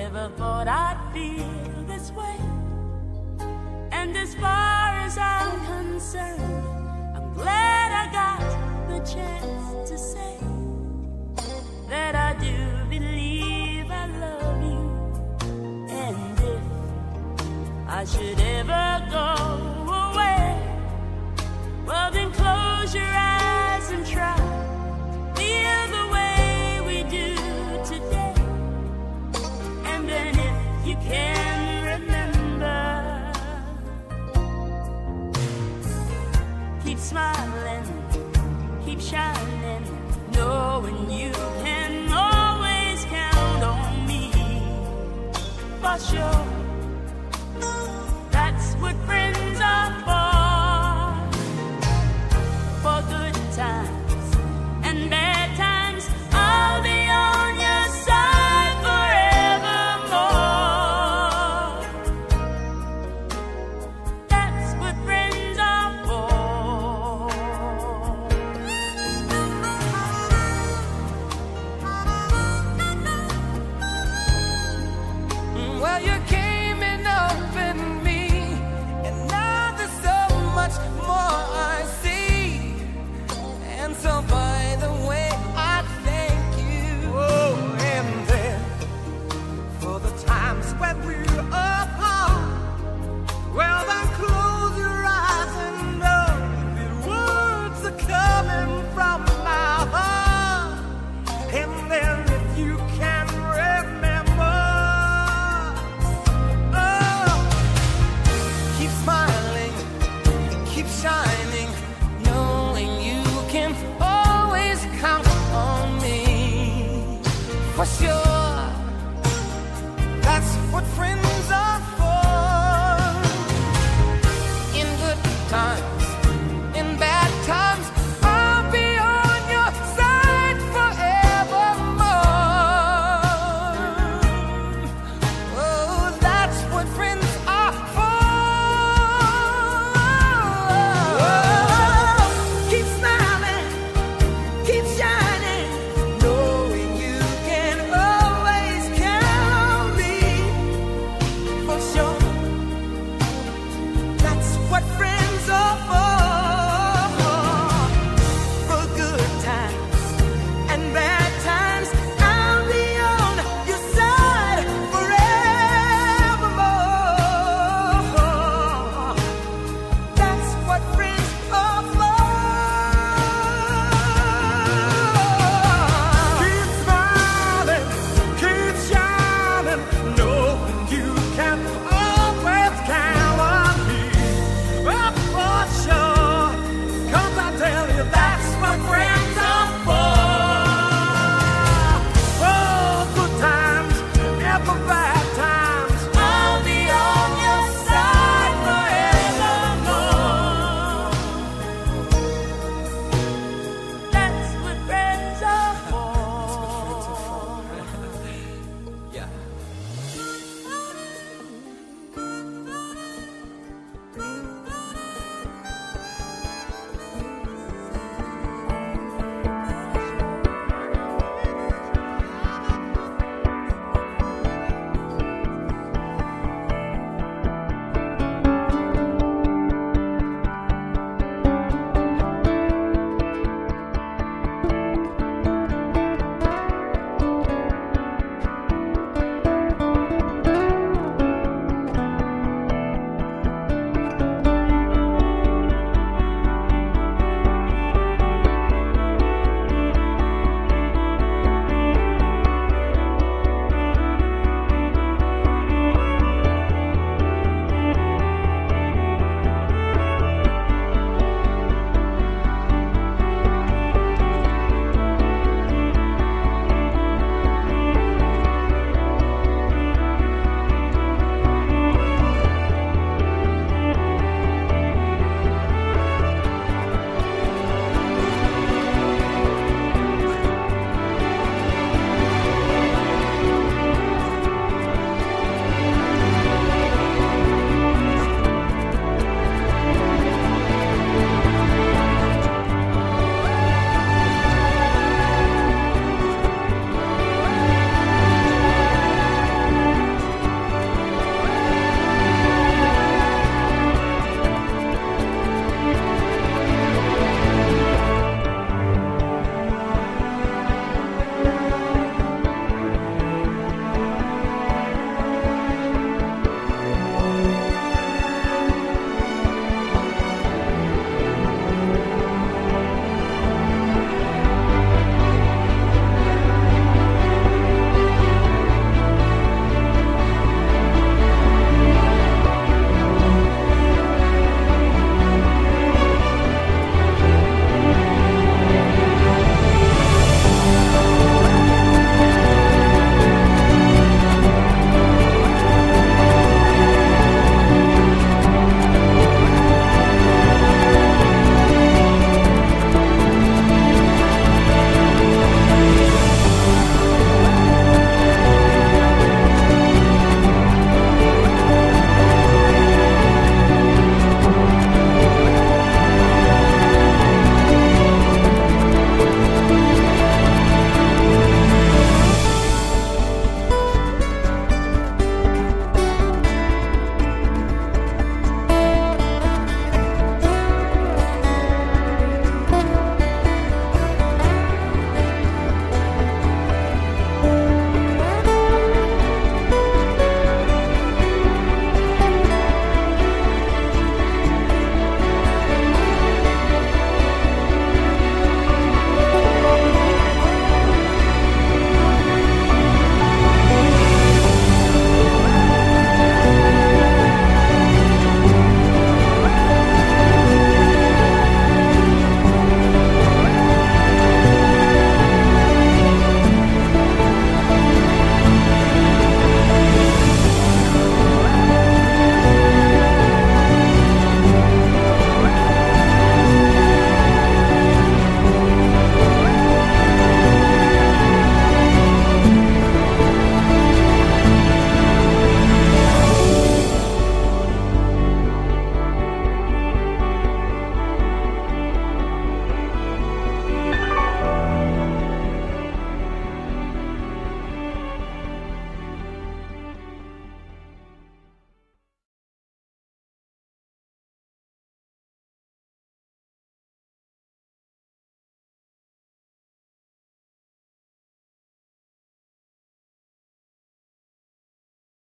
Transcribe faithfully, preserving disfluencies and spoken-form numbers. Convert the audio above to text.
never thought I'd feel this way. And as far as I'm concerned, I'm glad I got the chance to say that I do believe I love you. And if I should ever go away, well then close your eyes and try to feel the way we do today. And then if you can remember, keep smiling, keep shining, knowing you can always count on me. For sure, that's what friends are for. For good times and bad times, I'll be on your side forevermore. That's what friends are for. Well, you came in up in me, and now there's so much more I see. And so by the way, I thank you. Oh, and then for the times when we're apart, well then close your eyes and know that words are coming from my heart. And then if you can remember, oh, keep smiling, keep shining, knowing you can always count on me. For sure.